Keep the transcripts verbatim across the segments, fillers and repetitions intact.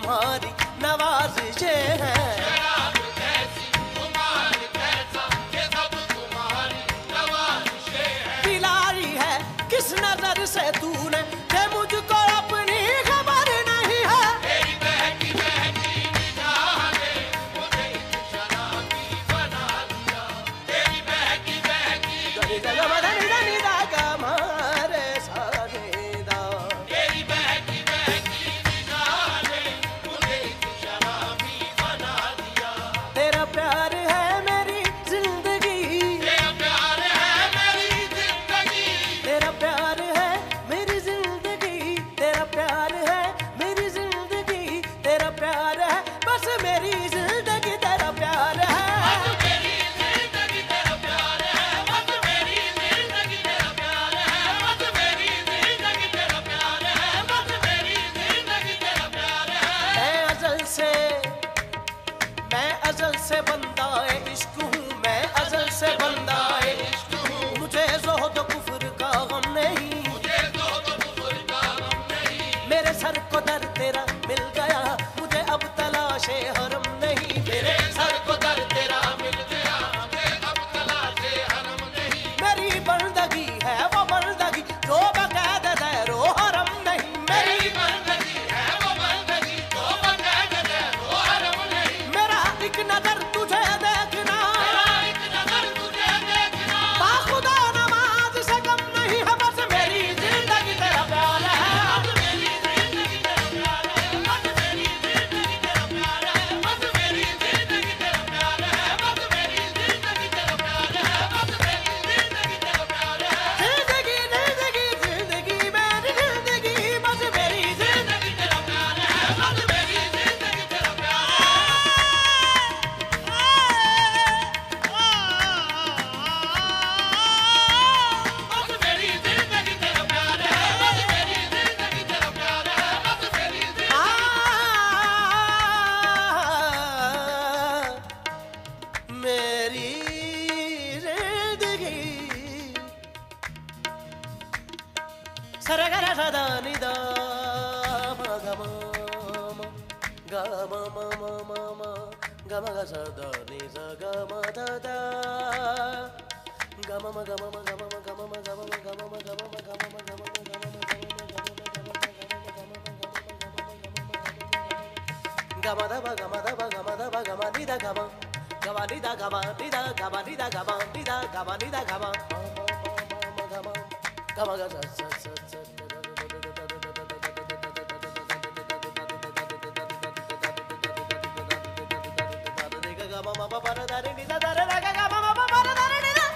तुम्हारी नवाज़िशें हैं। शराब कैसी खुमार कैसा ये सब तुम्हारी नवाज़िशें हैं। दिलारी है किस नजर से तूने कि मुझको अपनी खबर नहीं है। तेरी बहकी बहकी निगाह ने मुझे एक शराबी बना दिया। तेरी बहकी बहकी गनी दा गनी दा नी दा गा मारे सा नी दा। तेरी बहकी बहकी निगाह ने मुझे एक शराबी बना दिया। तेरा प्यार है मेरी जिंदगी, तेरा प्यार है मेरी जिंदगी। तेरा प्यार है मेरी जिंदगी, तेरा प्यार है मेरी जिंदगी, तेरा प्यार है बस मेरी जिंदगी, तेरा प्यार है। बस मेरी जिंदगी तेरा प्यार है। बस मेरी जिंदगी तेरा प्यार है। बस मेरी जिंदगी तेरा प्यार है। बस मेरी जिंदगी तेरा प्यार है। मैं अज़ल से मैं अज़ल से बंदा-ए इश्क हूँ, मैं अज़ल से बंदा-ए इश्क हूँ। मुझे ज़ोहद कुफ्र का गम नहीं, मुझे ज़ोहद कुफ्र का गम नहीं। मेरे सर को दर तेरा मिल गया, मुझे अब तलाशे हरम नहीं। मेरे सर को दर तेरा मिल गया। मुझे अब तलाशे हरम नहीं। मेरी बंदगी है वो बंदगी जो बक़ैद दैरो हरम नहीं। मेरी मेरी बंदगी है वो बंदगी जो बक़ैद दैरो हरम नहीं। मेरा एक नजर तुझे देखना, मेरा एक नज़र तुझे देखना बाखुदा नमाज से कम नहीं है। बस मेरी जिंदगी तेरा प्यार है। बस मेरी जिंदगी तेरा प्यार है। बस मेरी जिंदगी तेरा प्यार है। बस मेरी जिंदगी तेरा प्यार है। बस मेरी जिंदगी तेरा प्यार है। बस मेरी जिंदगी तेरा प्यार है। जिंदगी जिंदगी जिंदगी मेरी जिंदगी, बस मेरी जिंदगी जिंदगी तेरा प्यार है। बस मेरी जिंदगी तेरा प्यार है। बस मेरी जिंदगी तेरा प्यार है। बस मेरी जिंदगी तेरा प्यार है। बस मेरी जिंदगी आ, मेरी जिंदगी सरगरा सदा निदा ग म ग म म म म म ग म ग सदा नि स ग म द द ग म म ग म म ग म म ग म म ग म म ग म म ग म म ग म म ग म म ग म म gama da ba gama da ba gama da ba gama ni da gama gama ni da gama ni da gama ni da gama ni da gama ni da gama gama gama ga sa sa sa sa gama ma ba ba da re ni da da re ga gama ma ba ba da re ni da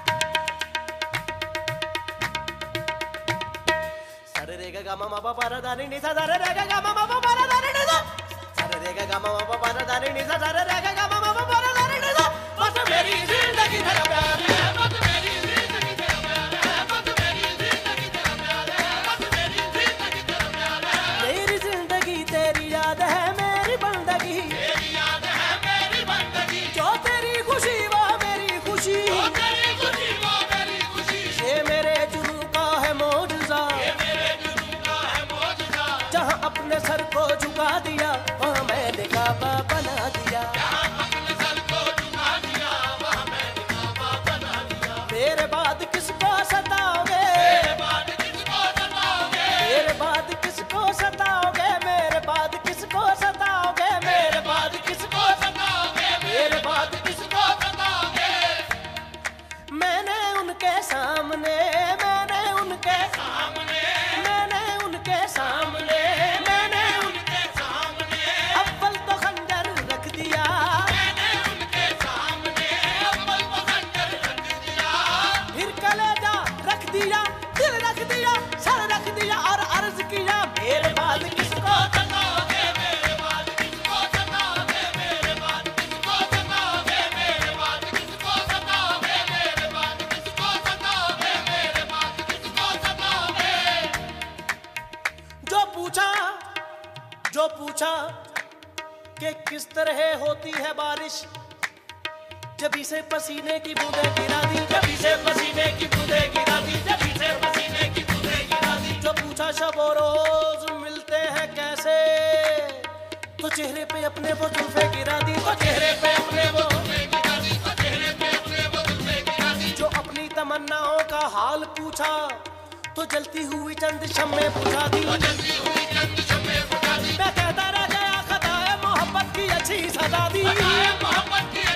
sa re ga gama ma ba ba da re ni sa da re ga gama ma ba ba da re ni da रे गा मा मा पा दा रे नि सा दा रे गा गा मा मा पा दा रे नि सा। बस मेरी जिंदगी तेरा प्यार है। बस मेरी जिंदगी तेरा प्यार है। बस मेरी जिंदगी तेरा प्यार है। बस मेरी जिंदगी तेरा प्यार है। मेरी जिंदगी तेरी याद है मेरी बंदगी, तेरी याद है मेरी बंदगी। जो तेरी खुशी वो मेरी खुशी, वो तेरी खुशी वो मेरी खुशी। ये मेरे जुनू का है मौजूदा, ये मेरे जुनू का है मौजूदा। जहाँ अपने सर को झुका दिया वहाँ मैंने काबा बना दिया। जहाँ अपने सर को झुका दिया वहाँ मैंने काबा बना दिया। मेरे बाद किसको सताओगे, मेरे बाद किसको सताओगे। मेरे बाद किसको सताओगे, मेरे बाद किसको सताओगे, मेरे बाद किसको सताओगे। मेरे बाद किसको सताओगे। मैंने उनके सामने मैंने उनके सामने मैंने उनके सामने मैंने उनके सामने अव्वल तो खंजर रख दिया, मैंने उनके सामने अव्वल तो खंजर रख दिया। फिर कलेजा रख दिया, दिल रख दिया, सर रख दिया और अर्ज किया मेरे बाद किसको सताओगे। मेरे बाद किसको सताओगे। मेरे बाद किसको सताओगे। मेरे बाद किसको सताओगे। मेरे बाद किसको सताओगे। मेरे बाद किसको सताओगे। जो पूछा जो पूछा कि किस तरह होती है बारिश, जब इसे पसीने की बूंदें गिरा दी, जब इसे पसीने की बूंदें गिरा दी, जब इसे पसीने की बूंदें गिरा दी। जो पूछा शब और रोज मिलते हैं कैसे, तो चेहरे पे अपने वो जुल्फे गिरा दी, तो चेहरे पे अपने वो जुल्फे गिरा दी, तो चेहरे पे अपने वो जुल्फे गिरा दी। जो अपनी तमन्नाओं का हाल पूछा तो जलती हुई चंद शम्में बुझा दी, तो जलती हुई चंद शम्में बुझा दी। मैं कहता रह गया खताए मोहब्बत की अच्छी सदा दी, खताए मोहब्बत की